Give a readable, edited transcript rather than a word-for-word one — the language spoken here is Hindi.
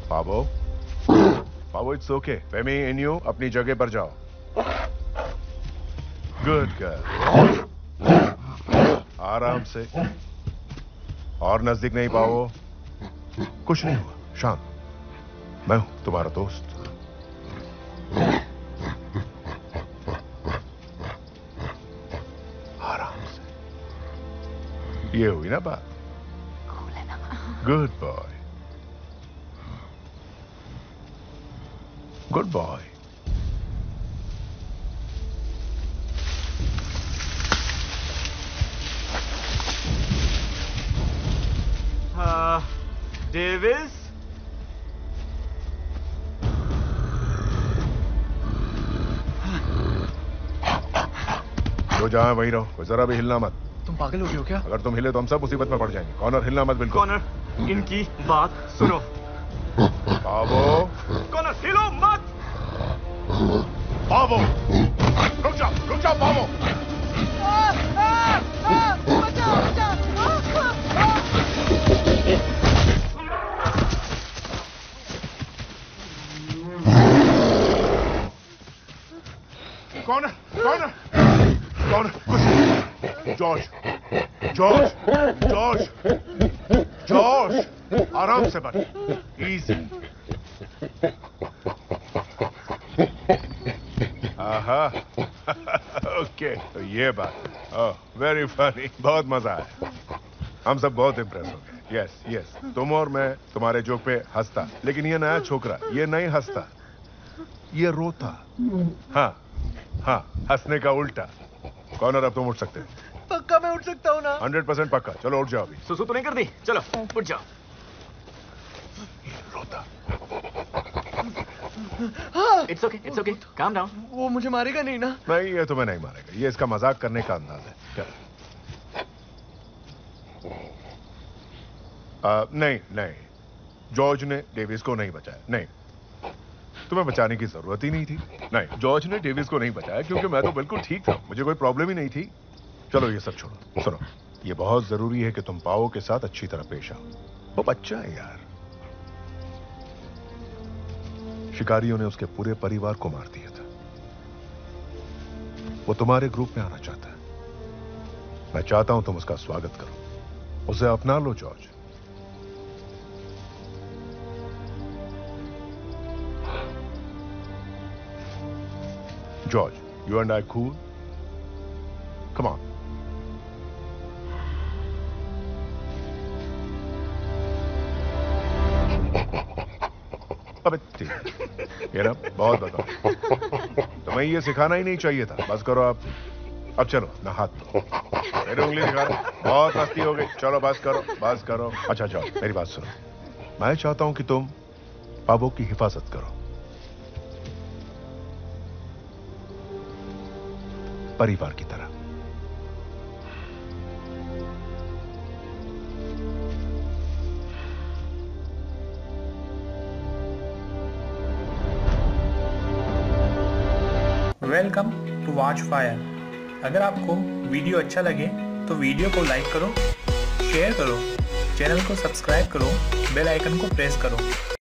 Paavo, Pavo, it's okay. Femi, इन यू अपनी जगह पर जाओ। गुड गर्ल, आराम से, और नजदीक नहीं पावो। कुछ नहीं हुआ, शांत। मैं हूं तुम्हारा दोस्त। आराम से। ये हुई ना बात? Good boy, good boy. Davis, जो जहां वहीं रहो, जरा भी हिलना मत। तुम पागल हो गए हो क्या? अगर तुम हिले तो हम सब मुसीबत में पड़ जाएंगे। कॉर्नर, हिलना मत बिल्कुल। कॉर्नर, इनकी बात सुनो। पावो, कॉर्नर, हिलो मत। पावो, रुक जाओ पावो। कॉर्नर, कॉर्नर, कॉर्नर, कुछ। जॉर्ज, आराम से बन। इजी। आहा, ओके, तो ये बात। ओह, वेरी फनी, बहुत मजा आया। हम सब बहुत इंप्रेस हो गए। यस, तुम और मैं तुम्हारे जोक पे हंसता, लेकिन ये नया छोकरा, ये नहीं हंसता, ये रोता। हाँ, हंसने का उल्टा। कॉर्नर, अब तुम उठ सकते हो। पक्का मैं उठ सकता हूँ ना? 100% पक्का। चलो उठ जाओ अभी। सुसु तो नहीं कर दी? चलो उठ जाओ। रोता। It's okay, calm down. वो मुझे मारेगा नहीं ना? नहीं, ये तुम्हें नहीं मारेगा। ये इसका मजाक करने का अंदाज है। चल। नहीं, जॉर्ज ने डेविस को नहीं बचाया। नहीं, तुम्हें बचाने की जरूरत ही नहीं थी। नहीं, जॉर्ज ने डेविस को नहीं बचाया क्योंकि मैं तो बिल्कुल ठीक था, मुझे कोई प्रॉब्लम ही नहीं थी। चलो ये सब छोड़ो, सुनो, ये बहुत जरूरी है कि तुम पाओ के साथ अच्छी तरह पेश आओ। वो बच्चा है यार। शिकारियों ने उसके पूरे परिवार को मार दिया था। वो तुम्हारे ग्रुप में आना चाहता है। मैं चाहता हूं तुम उसका स्वागत करो, उसे अपना लो George. George, you and I cool? Come on. अबे ये ना, बहुत बताओ। तुम्हें ये सिखाना ही नहीं चाहिए था। बस करो अब चलो ना, हाथ दो। मेरी उंगली दिखा रहा, बहुत मस्ती हो गई। चलो बस करो। अच्छा जाओ, मेरी बात सुनो। मैं चाहता हूं कि तुम पाबो की हिफाजत करो, परिवार की तरह। Welcome to watch fire. अगर आपको वीडियो अच्छा लगे तो वीडियो को लाइक करो, शेयर करो, चैनल को सब्सक्राइब करो, बेल आइकन को प्रेस करो।